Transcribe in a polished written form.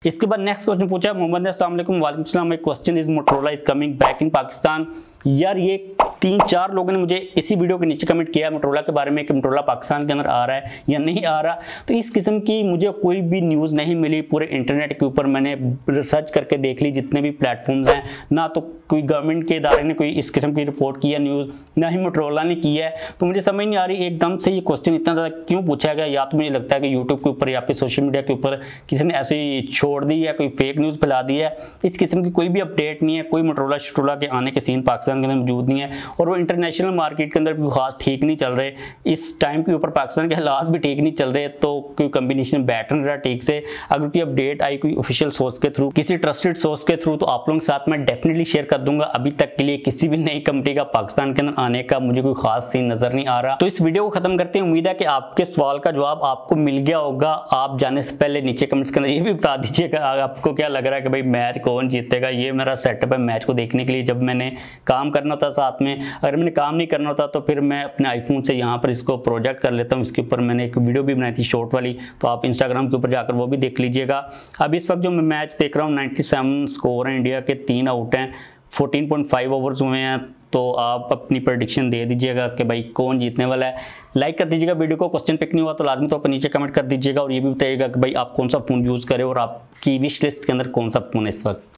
इसके बाद next question पूछा मोहम्मद ने, अस्सलाम वालेकुम। वालेकुम सलाम। My question is Motorola is coming back in Pakistan. यार ये 3-4 लोगों ने मुझे इसी वीडियो के नीचे कमेंट किया मोटोरोला के बारे में कि मोटोरोला पाकिस्तान के अंदर आ रहा है या नहीं आ रहा। तो इस किस्म की मुझे कोई भी न्यूज़ नहीं मिली। पूरे इंटरनेट के ऊपर मैंने रिसर्च करके देख ली, जितने भी प्लेटफॉर्म्स हैं, ना तो कोई गवर्नमेंट के इदारे ने कोई इस किस्म की रिपोर्ट की है न्यूज़, ना ही मोटोरोला ने की है। तो मुझे समझ नहीं आ रही एकदम से ये क्वेश्चन इतना ज़्यादा क्यों पूछा गया। या तो मुझे लगता है कि यूट्यूब के ऊपर या फिर सोशल मीडिया के ऊपर किसी ने ऐसे ही छोड़ दी है, कोई फेक न्यूज़ फैला दी है। इस किस्म की कोई भी अपडेट नहीं है, कोई मोटोरोला शटोरोला के आने के सीन पाकिस्तान के अंदर मौजूद नहीं है, और वो इंटरनेशनल मार्केट के अंदर भी खास ठीक नहीं चल रहे। इस टाइम के ऊपर पाकिस्तान के हालात भी ठीक नहीं चल रहे, तो कोई कम्बिनेशन बैठ नहीं रहा ठीक से। अगर कोई अपडेट आई कोई ऑफिशियल सोर्स के थ्रू, किसी ट्रस्टेड सोर्स के थ्रू, तो आप लोगों के साथ मैं डेफिनेटली शेयर कर दूंगा। अभी तक के लिए किसी भी नई कंपनी का पाकिस्तान के अंदर आने का मुझे कोई खास सीन नजर नहीं आ रहा। तो इस वीडियो को खत्म करते हैं। उम्मीद है कि आपके सवाल का जवाब आपको मिल गया होगा। आप जाने से पहले नीचे कमेंट्स के अंदर ये भी बता दीजिएगा आपको क्या लग रहा है कि भाई मैच कौन जीतेगा। ये मेरा सेटअप है मैच को देखने के लिए। जब मैंने काम करना होता साथ में, अगर मैंने काम नहीं करना होता तो फिर मैं अपने आईफोन से यहाँ पर इसको प्रोजेक्ट कर लेता हूँ। इसके ऊपर मैंने एक वीडियो भी बनाई थी शॉर्ट वाली, तो आप इंस्टाग्राम के ऊपर जाकर वो भी देख लीजिएगा। अब इस वक्त जो मैं मैच देख रहा हूँ 97 स्कोर है, इंडिया के 3 आउट हैं, 14.5 ओवर्स हुए हैं। तो आप अपनी प्रेडिक्शन दे दीजिएगा कि भाई कौन जीतने वाला है। लाइक कर दीजिएगा वीडियो को। क्वेश्चन पिक नहीं हुआ तो लाजमी तौर पर नीचे कमेंट कर दीजिएगा, और ये भी बताइएगा कि भाई आप कौन सा फ़ोन यूज़ करें और आपकी विश लिस्ट के अंदर कौन सा फ़ोन है इस वक्त।